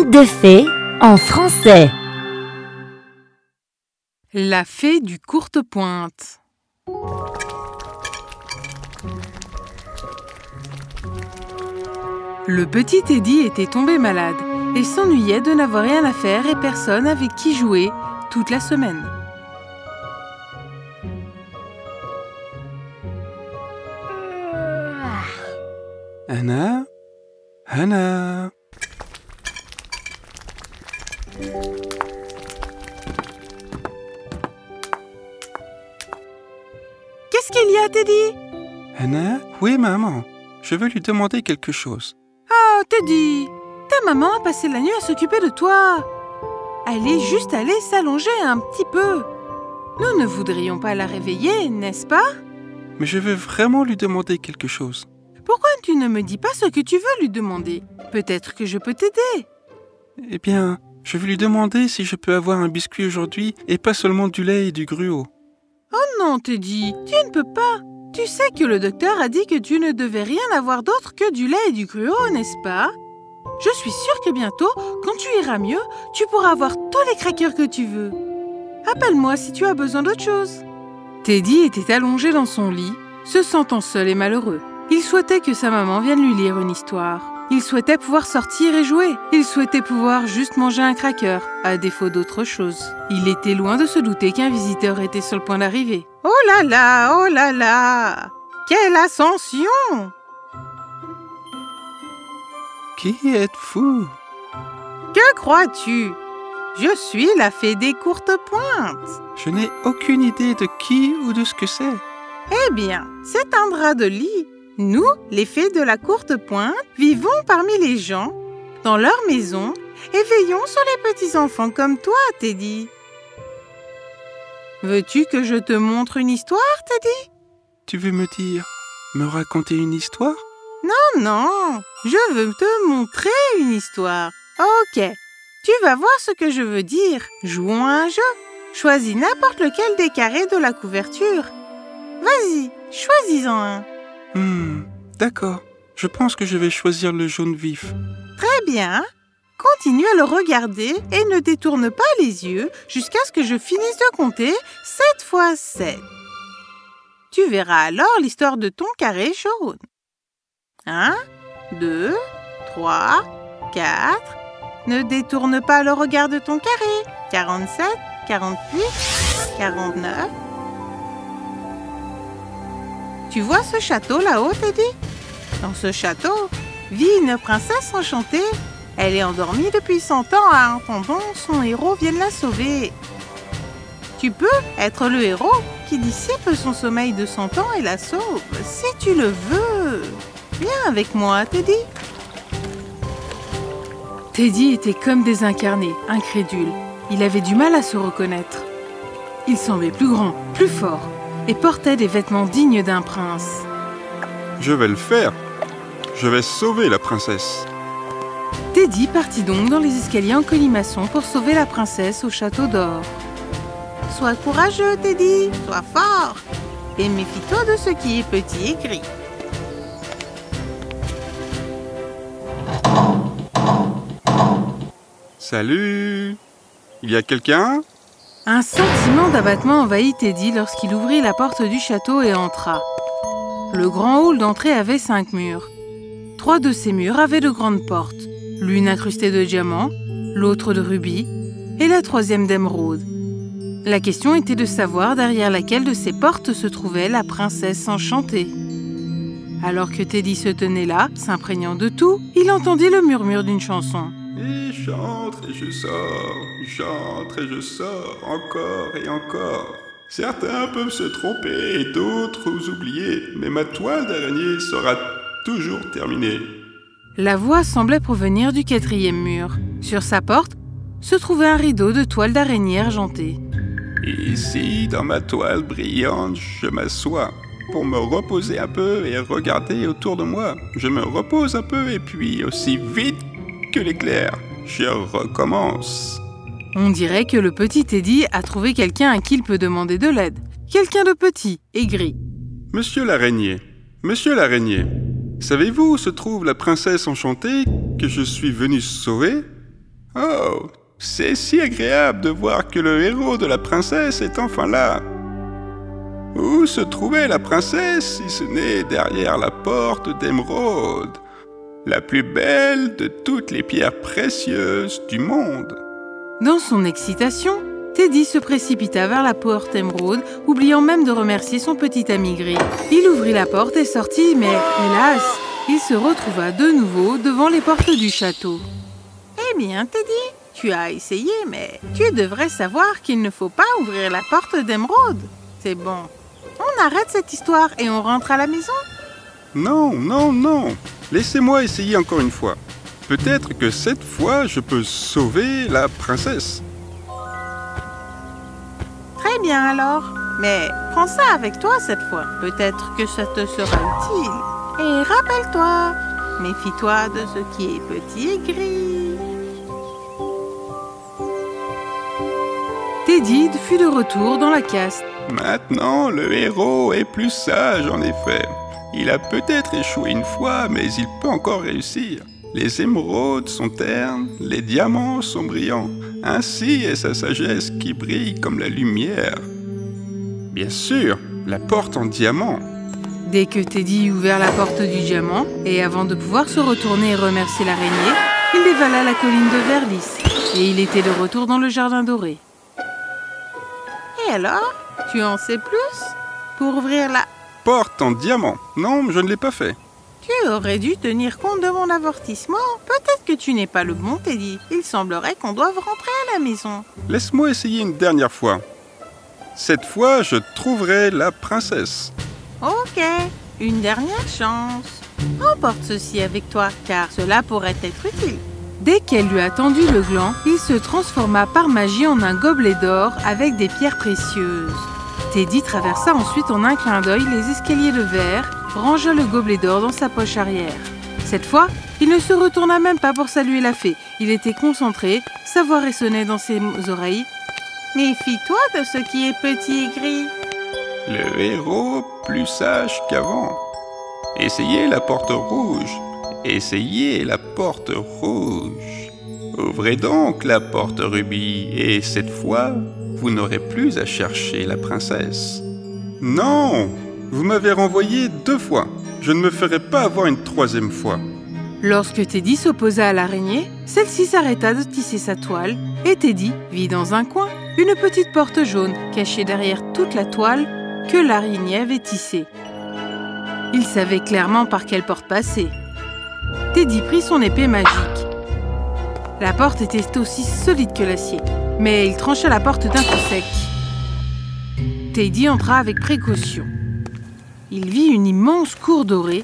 Conte de fées en français. La fée du courte-pointe. Le petit Teddy était tombé malade et s'ennuyait de n'avoir rien à faire et personne avec qui jouer toute la semaine. Anna, Anna. Qu'est-ce qu'il y a, Teddy? Anna, où est maman? Je veux lui demander quelque chose. Oh, Teddy, ta maman a passé la nuit à s'occuper de toi. Elle est juste allée s'allonger un petit peu. Nous ne voudrions pas la réveiller, n'est-ce pas? Mais je veux vraiment lui demander quelque chose. Pourquoi tu ne me dis pas ce que tu veux lui demander? Peut-être que je peux t'aider. Eh bien, je veux lui demander si je peux avoir un biscuit aujourd'hui et pas seulement du lait et du gruau. Oh non, Teddy, tu ne peux pas. Tu sais que le docteur a dit que tu ne devais rien avoir d'autre que du lait et du gruau, n'est-ce pas? Je suis sûre que bientôt, quand tu iras mieux, tu pourras avoir tous les crackers que tu veux. Appelle-moi si tu as besoin d'autre chose. Teddy était allongé dans son lit, se sentant seul et malheureux. Il souhaitait que sa maman vienne lui lire une histoire. Il souhaitait pouvoir sortir et jouer. Il souhaitait pouvoir juste manger un cracker, à défaut d'autre chose. Il était loin de se douter qu'un visiteur était sur le point d'arriver. Oh là là, quelle ascension! Qui êtes-vous? Que crois-tu? Je suis la fée des courtes pointes. Je n'ai aucune idée de qui ou de ce que c'est. Eh bien, c'est un drap de lit. Nous, les fées de la courte pointe, vivons parmi les gens, dans leur maison, et veillons sur les petits-enfants comme toi, Teddy. Veux-tu que je te montre une histoire, Teddy? Tu veux me dire, me raconter une histoire? Non, je veux te montrer une histoire. Ok, tu vas voir ce que je veux dire. Jouons à un jeu. Choisis n'importe lequel des carrés de la couverture. Vas-y, choisis-en un. D'accord. Je pense que je vais choisir le jaune vif. Très bien. Continue à le regarder et ne détourne pas les yeux jusqu'à ce que je finisse de compter 7 fois 7. Tu verras alors l'histoire de ton carré jaune. 1, 2, 3, 4. Ne détourne pas le regard de ton carré. 47, 48, 49. Tu vois ce château là-haut, Teddy? Dans ce château vit une princesse enchantée. Elle est endormie depuis 100 ans en attendant son héros vienne la sauver. Tu peux être le héros qui dissipe son sommeil de 100 ans et la sauve, si tu le veux. Viens avec moi, Teddy. Teddy était comme désincarné, incrédule. Il avait du mal à se reconnaître. Il semblait plus grand, plus fort, et portait des vêtements dignes d'un prince. Je vais le faire. Je vais sauver la princesse. Teddy partit donc dans les escaliers en colimaçon pour sauver la princesse au château d'or. Sois courageux, Teddy, sois fort, et méfie-toi de ce qui est petit et gris. Salut! Il y a quelqu'un? Un sentiment d'abattement envahit Teddy lorsqu'il ouvrit la porte du château et entra. Le grand hall d'entrée avait 5 murs. 3 de ces murs avaient de grandes portes, l'une incrustée de diamants, l'autre de rubis et la 3e d'émeraude. La question était de savoir derrière laquelle de ces portes se trouvait la princesse enchantée. Alors que Teddy se tenait là, s'imprégnant de tout, il entendit le murmure d'une chanson. Et j'entre et je sors, encore et encore. Certains peuvent se tromper et d'autres oublier, mais ma toile d'araignée sera toujours terminée. La voix semblait provenir du 4e mur. Sur sa porte se trouvait un rideau de toile d'araignée argentée. Ici, dans ma toile brillante, je m'assois pour me reposer un peu et regarder autour de moi. Je me repose un peu et puis aussi vite que l'éclair, je recommence. On dirait que le petit Teddy a trouvé quelqu'un à qui il peut demander de l'aide. Quelqu'un de petit et gris. Monsieur l'araignée, savez-vous où se trouve la princesse enchantée que je suis venu sauver? Oh, c'est si agréable de voir que le héros de la princesse est enfin là. Où se trouvait la princesse si ce n'est derrière la porte d'émeraude, la plus belle de toutes les pierres précieuses du monde? Dans son excitation, Teddy se précipita vers la porte émeraude, oubliant même de remercier son petit ami gris. Il ouvrit la porte et sortit, mais hélas, il se retrouva de nouveau devant les portes du château. Eh bien, Teddy, tu as essayé, mais tu devrais savoir qu'il ne faut pas ouvrir la porte d'émeraude. C'est bon. On arrête cette histoire et on rentre à la maison? Non, non, non. Laissez-moi essayer encore une fois. Peut-être que cette fois, je peux sauver la princesse. Très bien alors. Mais prends ça avec toi cette fois. Peut-être que ça te sera utile. Et rappelle-toi, méfie-toi de ce qui est petit et gris. Teddy fut de retour dans la caste. Maintenant, le héros est plus sage en effet. Il a peut-être échoué une fois, mais il peut encore réussir. Les émeraudes sont ternes, les diamants sont brillants. Ainsi est sa sagesse qui brille comme la lumière. Bien sûr, la porte en diamant. Dès que Teddy eut ouvert la porte du diamant, et avant de pouvoir se retourner et remercier l'araignée, il dévala la colline de verre lisse, et il était de retour dans le jardin doré. Et alors, tu en sais plus? Pour ouvrir la Porte en diamant. Non, je ne l'ai pas fait. Tu aurais dû tenir compte de mon avertissement. Peut-être que tu n'es pas le bon, Teddy. Il semblerait qu'on doive rentrer à la maison. Laisse-moi essayer une dernière fois. Cette fois, je trouverai la princesse. Ok, une dernière chance. Emporte ceci avec toi, car cela pourrait être utile. Dès qu'elle lui a tendu le gland, il se transforma par magie en un gobelet d'or avec des pierres précieuses. Teddy traversa ensuite en un clin d'œil les escaliers de verre, rangea le gobelet d'or dans sa poche arrière. Cette fois, il ne se retourna même pas pour saluer la fée. Il était concentré, sa voix résonnait dans ses oreilles. « Méfie-toi de ce qui est petit et gris. » Le héros plus sage qu'avant. Essayez la porte rouge. Essayez la porte rouge. Ouvrez donc la porte rubis et cette fois, vous n'aurez plus à chercher la princesse. Non! Vous m'avez renvoyé 2 fois. Je ne me ferai pas avoir une 3e fois. Lorsque Teddy s'opposa à l'araignée, celle-ci s'arrêta de tisser sa toile et Teddy vit dans un coin une petite porte jaune cachée derrière toute la toile que l'araignée avait tissée. Il savait clairement par quelle porte passer. Teddy prit son épée magique. La porte était aussi solide que l'acier, mais il trancha la porte d'un coup sec. Teddy entra avec précaution. Il vit une immense cour dorée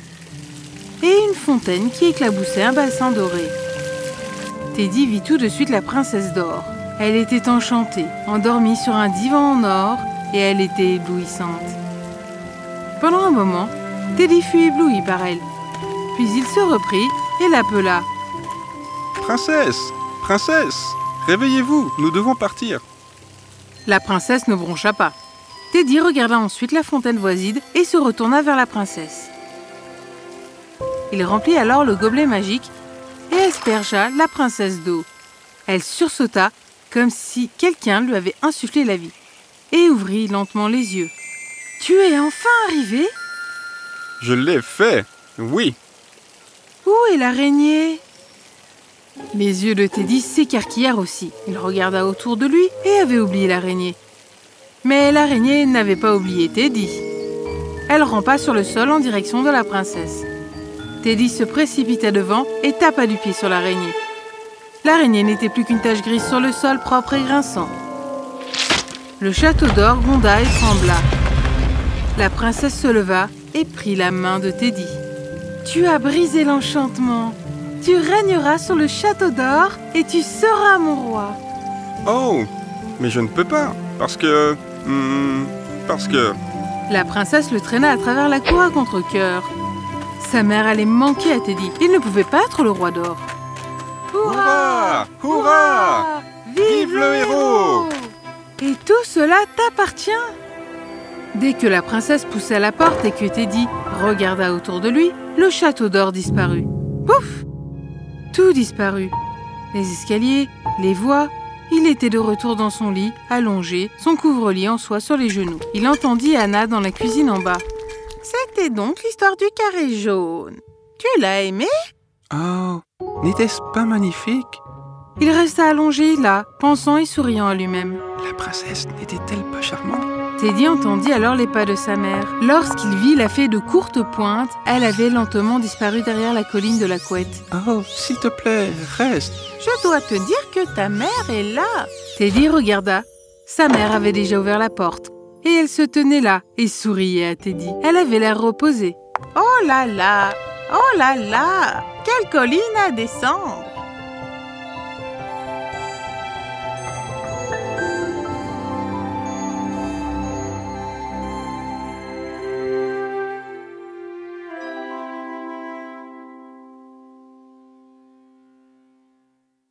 et une fontaine qui éclaboussait un bassin doré. Teddy vit tout de suite la princesse d'or. Elle était enchantée, endormie sur un divan en or, et elle était éblouissante. Pendant un moment, Teddy fut ébloui par elle. Puis il se reprit et l'appela. « Princesse! Princesse! Réveillez-vous, nous devons partir. » La princesse ne broncha pas. Teddy regarda ensuite la fontaine voisine et se retourna vers la princesse. Il remplit alors le gobelet magique et aspergea la princesse d'eau. Elle sursauta comme si quelqu'un lui avait insufflé la vie et ouvrit lentement les yeux. « Tu es enfin arrivé ?» « Je l'ai fait, oui. » « Où est l'araignée ?» Les yeux de Teddy s'écarquillèrent aussi. Il regarda autour de lui et avait oublié l'araignée. Mais l'araignée n'avait pas oublié Teddy. Elle rampa sur le sol en direction de la princesse. Teddy se précipita devant et tapa du pied sur l'araignée. L'araignée n'était plus qu'une tache grise sur le sol propre et grinçant. Le château d'or gronda et trembla. La princesse se leva et prit la main de Teddy. « Tu as brisé l'enchantement. Tu régneras sur le château d'or et tu seras mon roi. » Oh, mais je ne peux pas, parce que... La princesse le traîna à travers la cour à contre-cœur. Sa mère allait manquer à Teddy. Il ne pouvait pas être le roi d'or. Hurrah! Hurrah! Vive le héros! Et tout cela t'appartient. Dès que la princesse poussa la porte et que Teddy regarda autour de lui, le château d'or disparut. Pouf! Tout disparut. les escaliers, les voies. Il était de retour dans son lit, allongé, son couvre-lit en soie sur les genoux. Il entendit Anna dans la cuisine en bas. « C'était donc l'histoire du carré jaune. Tu l'as aimé ?» Oh, n'était-ce pas magnifique? Il resta allongé là, pensant et souriant à lui-même. La princesse n'était-elle pas charmante? Teddy entendit alors les pas de sa mère. Lorsqu'il vit la fée de courte pointe, elle avait lentement disparu derrière la colline de la couette. Oh, s'il te plaît, reste. Je dois te dire que ta mère est là. Teddy regarda. Sa mère avait déjà ouvert la porte. Et elle se tenait là et souriait à Teddy. Elle avait l'air reposée. Oh là là! Oh là là! Quelle colline à descendre!